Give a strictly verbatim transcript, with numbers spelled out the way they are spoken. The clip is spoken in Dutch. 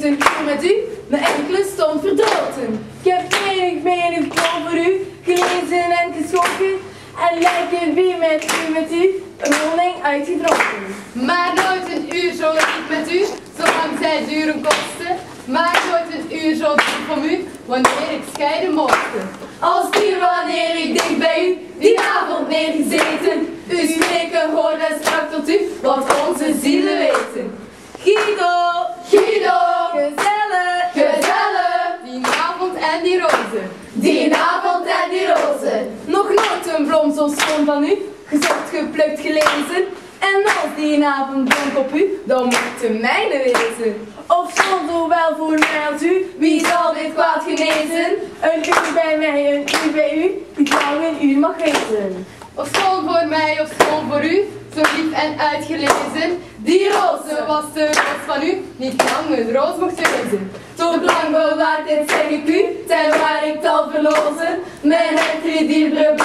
niet een uur met u, maar enkele stond verdroten. Ik heb menig, menig plan voor u, gelezen en geschonken, en lijken wie met u, met u, een wandeling uitgedronken. Maar nooit een uur zo niet met u, zolang zij duren kosten. Maar nooit een uur zo dicht van u, wanneer ik scheiden mocht. Als die wanneer ik dicht bij u, die avond neergezeten, u spreken hoort en strak tot u, wat onze zielen weten. Guido, Guido, gezellig, gezellig, die avond en die rozen. die avond en die rozen. Nog nooit een blom zo schoon van u, gezocht, geplukt, gelezen. En als die avond blonk op u, dan moet de mijne wezen. Of stond zowel voor mij als u, wie zal dit kwaad genezen? Een uur bij mij, een uur bij u, die lang een uur mag wezen. Of schoon voor mij of schoon voor u, zo lief en uitgelezen. Die roze was de roos van u, niet lang een roos mocht wezen. Tot lang bewaard dit zeg ik u, terwijl ik tal verlozen. Mijn het die